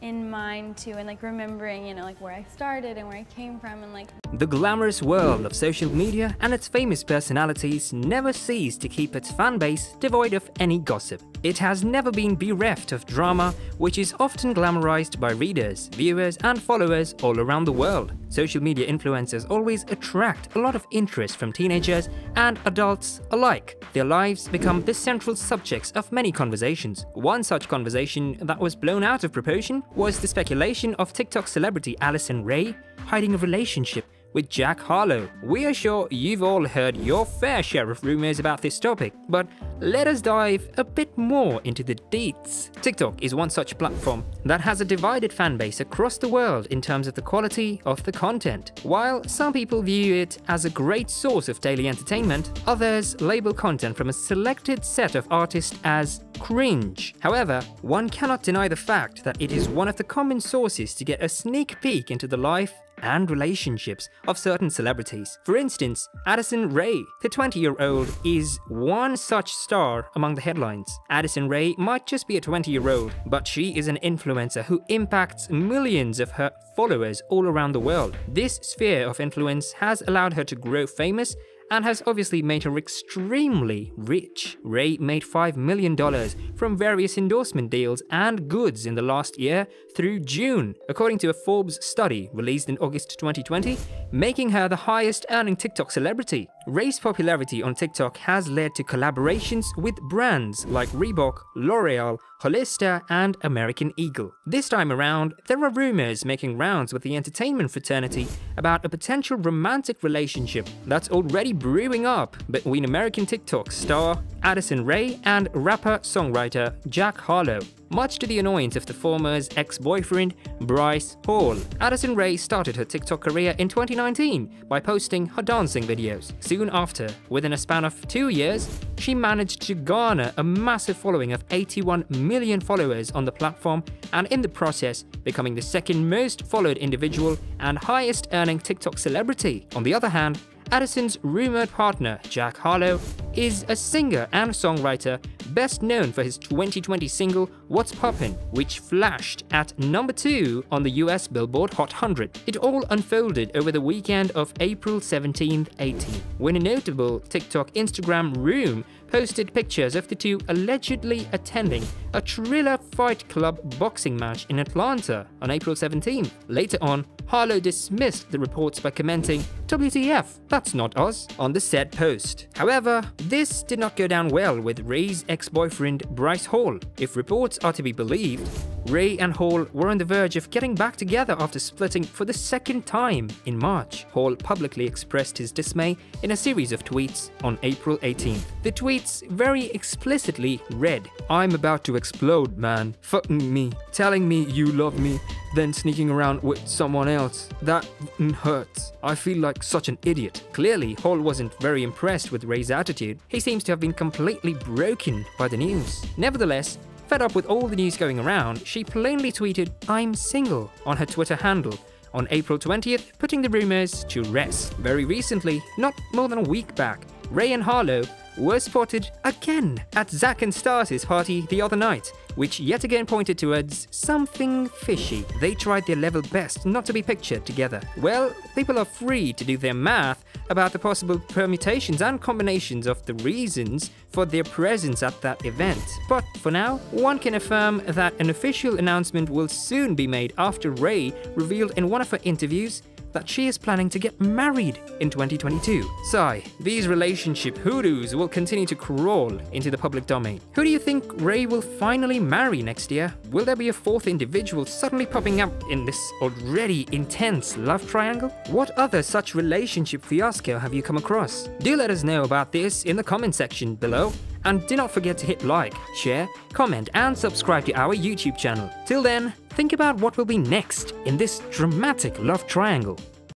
in mind too, and like remembering, you know, like where I started and where I came from, and like the glamorous world of social media and its famous personalities never cease to keep its fan base devoid of any gossip. It has never been bereft of drama, which is often glamorized by readers, viewers, and followers all around the world. Social media influencers always attract a lot of interest from teenagers and adults alike. Their lives become the central subjects of many conversations. One such conversation that was blown out of proportion was the speculation of TikTok celebrity Addison Rae hiding a relationship with Jack Harlow. We are sure you've all heard your fair share of rumors about this topic, but let us dive a bit more into the deets. TikTok is one such platform that has a divided fan base across the world in terms of the quality of the content. While some people view it as a great source of daily entertainment, others label content from a selected set of artists as cringe. However, one cannot deny the fact that it is one of the common sources to get a sneak peek into the life and relationships of certain celebrities. For instance, Addison Rae, the 20-year-old, is one such star among the headlines. Addison Rae might just be a 20-year-old, but she is an influencer who impacts millions of her followers all around the world. This sphere of influence has allowed her to grow famous and has obviously made her extremely rich. Rae made $5 million from various endorsement deals and goods in the last year through June, according to a Forbes study released in August 2020, making her the highest earning TikTok celebrity. Rae's popularity on TikTok has led to collaborations with brands like Reebok, L'Oreal, Hollister, and American Eagle. This time around, there are rumors making rounds with the entertainment fraternity about a potential romantic relationship that's already brewing up between American TikTok star Addison Rae and rapper-songwriter Jack Harlow. Much to the annoyance of the former's ex-boyfriend, Bryce Hall. Addison Rae started her TikTok career in 2019 by posting her dancing videos. Soon after, within a span of 2 years, she managed to garner a massive following of 81 million followers on the platform, and in the process, becoming the second most followed individual and highest earning TikTok celebrity. On the other hand, Addison's rumored partner, Jack Harlow, is a singer and songwriter best known for his 2020 single What's Poppin', which flashed at number 2 on the US Billboard Hot 100. It all unfolded over the weekend of April 17th, 18, when a notable TikTok Instagram room posted pictures of the two allegedly attending a Thriller Fight Club boxing match in Atlanta on April 17th. Later on, Harlow dismissed the reports by commenting, "WTF, that's not us," on the said post. However, this did not go down well with Rae's ex-boyfriend Bryce Hall. If reports are to be believed, Rae and Hall were on the verge of getting back together after splitting for the second time in March. Hall publicly expressed his dismay in a series of tweets on April 18th. The tweets very explicitly read, "I'm about to explode, man. Fucking me. Telling me you love me, then sneaking around with someone else. That hurts. I feel like such an idiot." Clearly, Hall wasn't very impressed with Rae's attitude. He seems to have been completely broken by the news. Nevertheless, fed up with all the news going around, she plainly tweeted, "I'm single," on her Twitter handle on April 20th, putting the rumors to rest. Very recently, not more than a week back, Rae and Harlow were spotted again at Zack and Stars' party the other night, which yet again pointed towards something fishy. They tried their level best not to be pictured together. Well, people are free to do their math about the possible permutations and combinations of the reasons for their presence at that event. But for now, one can affirm that an official announcement will soon be made after Rae revealed in one of her interviews that she is planning to get married in 2022. Sigh, these relationship hoodoos will continue to crawl into the public domain. Who do you think Rae will finally marry next year? Will there be a fourth individual suddenly popping up in this already intense love triangle? What other such relationship fiasco have you come across? Do let us know about this in the comment section below. And do not forget to hit like, share, comment, and subscribe to our YouTube channel. Till then, think about what will be next in this dramatic love triangle.